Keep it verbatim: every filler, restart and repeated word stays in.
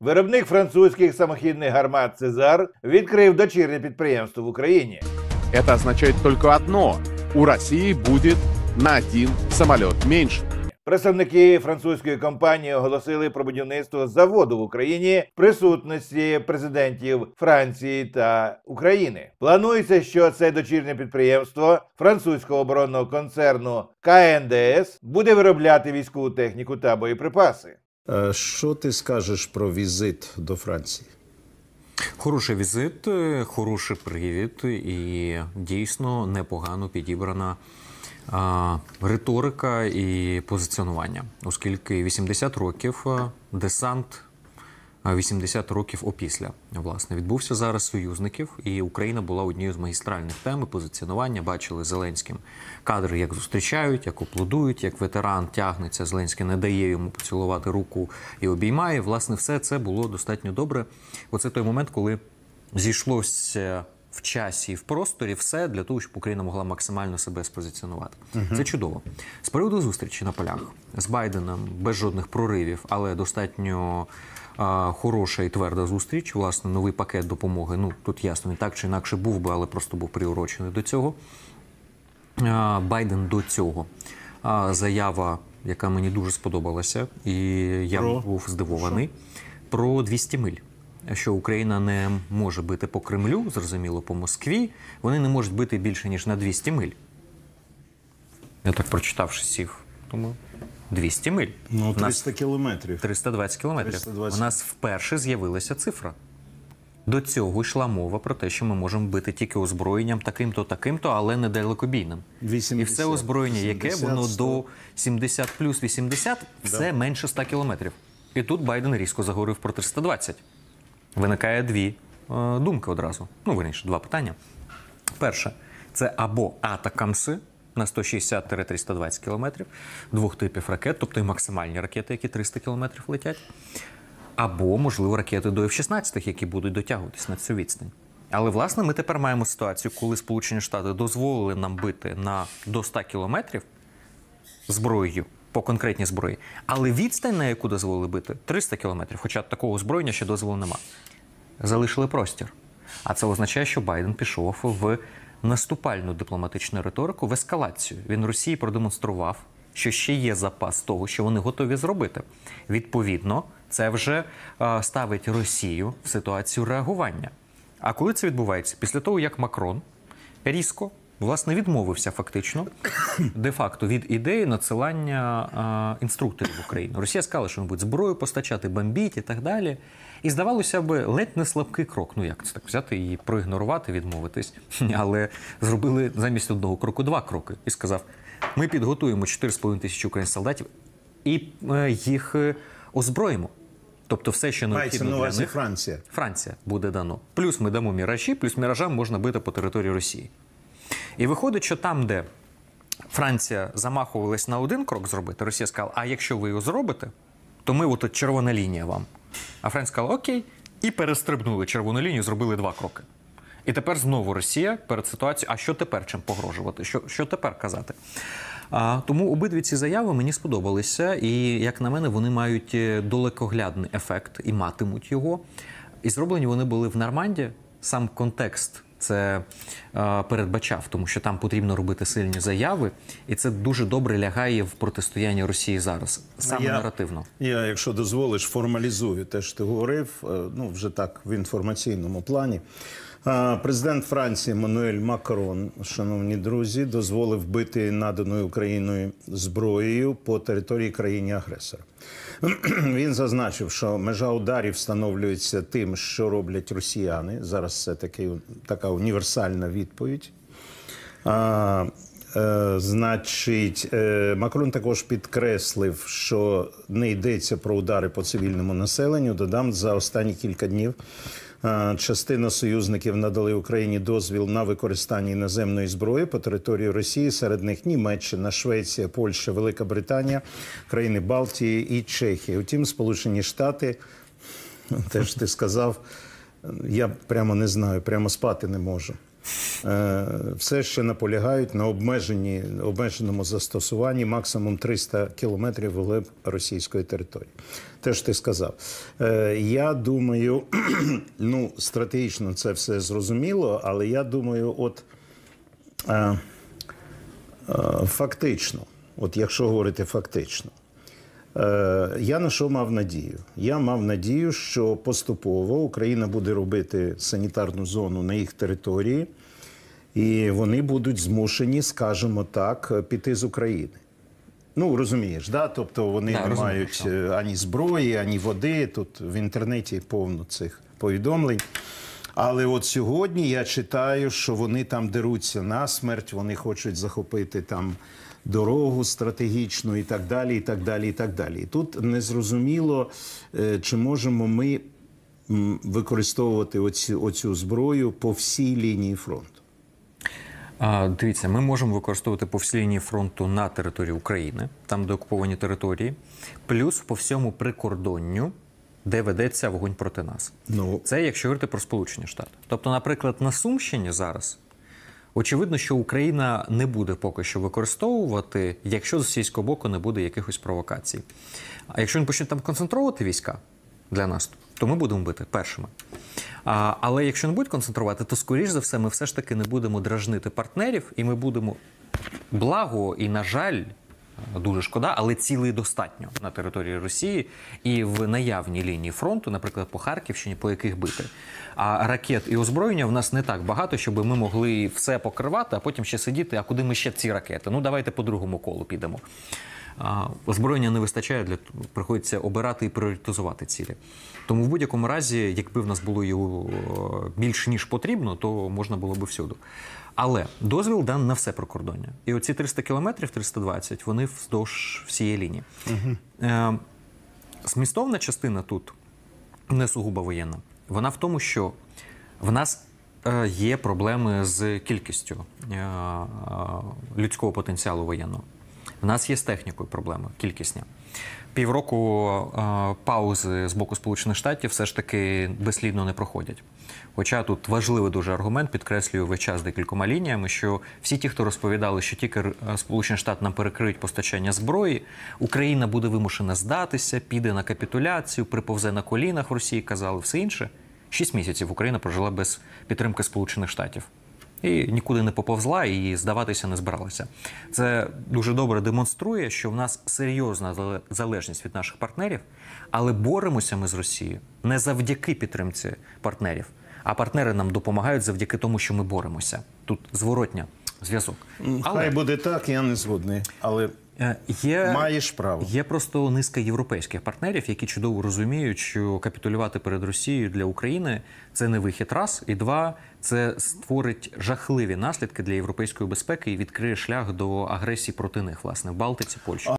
Виробник французьких самохідних гармат «Цезар» відкрив дочірнє підприємство в Україні. Это означает только одно – у России будет на один самолет меньше. Представники французької компанії оголосили про будівництво заводу в Україні в присутності президентів Франції та України. Планується, що це дочірнє підприємство французького оборонного концерну К Н Д С буде виробляти військову техніку та боєприпаси. Що ти скажеш про візит до Франції? Хороший візит, хороший привід і дійсно непогано підібрана а, риторика і позиціонування, оскільки вісімдесят років десант, вісімдесят років опісля, власне, відбувся зараз союзників, і Україна була однією з магістральних тем позиціонування. Бачили Зеленським кадри, як зустрічають, як аплодують, як ветеран тягнеться, Зеленський не дає йому поцілувати руку і обіймає. Власне, все це було достатньо добре. Оце той момент, коли зійшлося в часі і в просторі все для того, щоб Україна могла максимально себе спозиціонувати. Угу. Це чудово. З приводу зустрічі на полях з Байденом, без жодних проривів, але достатньо а, хороша і тверда зустріч. Власне, новий пакет допомоги, ну, тут ясно, не так чи інакше був би, але просто був приурочений до цього. А, Байден до цього. А, заява, яка мені дуже сподобалася, і я про... був здивований, що? Про двісті миль. Що Україна не може бити по Кремлю, зрозуміло, по Москві, вони не можуть бити більше, ніж на двісті миль. Я так прочитавши сів, тому двісті миль. Ну, триста кілометрів. триста двадцять кілометрів. триста двадцять. У нас вперше з'явилася цифра. До цього йшла мова про те, що ми можемо бити тільки озброєнням таким-то, таким-то, але не далекобійним. вісімдесят, І все озброєння, яке вісімдесят, воно сто. до сімдесят плюс вісімдесят, все да. менше ста кілометрів. І тут Байден різко заговорив про триста двадцять. Виникає дві е, думки одразу. Ну, вірніше, два питання. Перше, це або атакамси на сто шістдесят - триста двадцять кілометрів, двох типів ракет, тобто і максимальні ракети, які триста кілометрів летять, або, можливо, ракети до Ф шістнадцять, які будуть дотягуватись на цю відстань. Але, власне, ми тепер маємо ситуацію, коли Сполучені Штати дозволили нам бити на до ста кілометрів зброєю, по конкретній зброї. Але відстань, на яку дозволили бити, триста кілометрів, хоча такого озброєння ще дозволу нема. Залишили простір. А це означає, що Байден пішов в наступальну дипломатичну риторику, в ескалацію. Він Росії продемонстрував, що ще є запас того, що вони готові зробити. Відповідно, це вже е, ставить Росію в ситуацію реагування. А коли це відбувається? Після того, як Макрон різко, власне, відмовився фактично, де-факто, від ідеї надсилання а, інструкторів в Україну. Росія сказала, що вони будуть зброю постачати, бомбіть і так далі. І здавалося б, ледь не слабкий крок. Ну як це так, взяти і проігнорувати, відмовитись. Але зробили замість одного кроку два кроки. І сказав, ми підготуємо чотири з половиною тисячі українських солдатів і е, їх е, озброїмо. Тобто все, що необхідно для них, Франція. Франція буде дано. Плюс ми дамо міражі, плюс міражам можна бити по території Росії. І виходить, що там, де Франція замахувалась на один крок зробити, Росія сказала, а якщо ви його зробите, то ми, от червона лінія вам. А Франція сказала, окей, і перестрибнули червону лінію, зробили два кроки. І тепер знову Росія перед ситуацією, а що тепер чим погрожувати, що, що тепер казати? А, тому обидві ці заяви мені сподобалися, і, як на мене, вони мають далекоглядний ефект і матимуть його. І зроблені вони були в Нормандії, сам контекст це е, передбачав, тому що там потрібно робити сильні заяви, і це дуже добре лягає в протистояння Росії зараз, саме я, наративно. Я, якщо дозволиш, формалізую те, що ти говорив, ну, вже так, в інформаційному плані. Президент Франції Еммануель Макрон, шановні друзі, дозволив бити наданою Україною зброєю по території країни-агресора. Він зазначив, що межа ударів встановлюється тим, що роблять росіяни. Зараз це таки, така універсальна відповідь. А, е, значить, е, Макрон також підкреслив, що не йдеться про удари по цивільному населенню. Додам, за останні кілька днів частина союзників надали Україні дозвіл на використання іноземної зброї по території Росії, серед них Німеччина, Швеція, Польща, Велика Британія, країни Балтії і Чехії. Утім, Сполучені Штати, теж ти сказав, я прямо не знаю, прямо спати не можу. е, все ще наполягають на обмеженні, обмеженому застосуванні максимум триста кілометрів вглиб російської території. Те, що ти сказав. Е, я думаю, ну, стратегічно це все зрозуміло, але я думаю, от е, е, фактично, от якщо говорити фактично, я на що мав надію? Я мав надію, що поступово Україна буде робити санітарну зону на їх території, і вони будуть змушені, скажімо так, піти з України. Ну, розумієш, да? Тобто вони да, не розумію, мають що. ані зброї, ані води. Тут в інтернеті повно цих повідомлень. Але от сьогодні я читаю, що вони там деруться насмерть, вони хочуть захопити там дорогу стратегічну і так далі, і так далі, і так далі. І тут незрозуміло, чи можемо ми використовувати оцю, оцю зброю по всій лінії фронту. А, дивіться, ми можемо використовувати по всій лінії фронту на території України, там, де окуповані території, плюс по всьому прикордонню, де ведеться вогонь проти нас. Ну. Це якщо говорити про Сполучені Штати. Тобто, наприклад, на Сумщині зараз очевидно, що Україна не буде поки що використовувати, якщо з російського боку не буде якихось провокацій. А якщо він почне там концентрувати війська для нас, то ми будемо бити першими. А, але якщо не будуть концентрувати, то, скоріш за все, ми все ж таки не будемо дражнити партнерів, і ми будемо, благо і, на жаль, дуже шкода, але цілий достатньо на території Росії і в наявній лінії фронту, наприклад, по Харківщині, по яких бити. А ракет і озброєння в нас не так багато, щоб ми могли все покривати, а потім ще сидіти, а куди ми ще ці ракети? Ну, давайте по другому колу підемо. А, озброєння не вистачає, для приходиться обирати і пріоритизувати цілі. Тому в будь-якому разі, якби в нас було його більш ніж потрібно, то можна було би всюди. Але дозвіл дан на все прикордоння. І оці триста кілометрів, триста двадцять, вони вздовж всієї лінії. Угу. Е, змістовна частина тут, не сугубо воєнна, вона в тому, що в нас е, є проблеми з кількістю е, е, людського потенціалу воєнного. В нас є з технікою проблеми, кількісні. Півроку е, паузи з боку Сполучених Штатів все ж таки безслідно не проходять. Хоча тут важливий дуже аргумент, підкреслюю весь час декількома лініями, що всі ті, хто розповідали, що тільки Сполучені Штати нам перекриють постачання зброї, Україна буде вимушена здатися, піде на капітуляцію, приповзе на колінах в Росії, казали, все інше. Шість місяців Україна прожила без підтримки Сполучених Штатів. І нікуди не поповзла, і здаватися не збиралася. Це дуже добре демонструє, що в нас серйозна залежність від наших партнерів, але боремося ми з Росією не завдяки підтримці партнерів, а партнери нам допомагають завдяки тому, що ми боремося. Тут зворотня зв'язок. Але... Але... Хай буде так, я не згодний, але Є, маєш право. Є просто низка європейських партнерів, які чудово розуміють, що капітулювати перед Росією для України – це не вихід раз, і два – це створить жахливі наслідки для європейської безпеки і відкриє шлях до агресії проти них, власне, в Балтиці, Польщі.